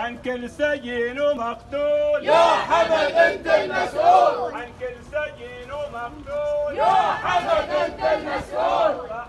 عن كل سجين ومقتول يا حمد انت المسؤول، عن كل سجين ومقتول يا حمد انت المسؤول.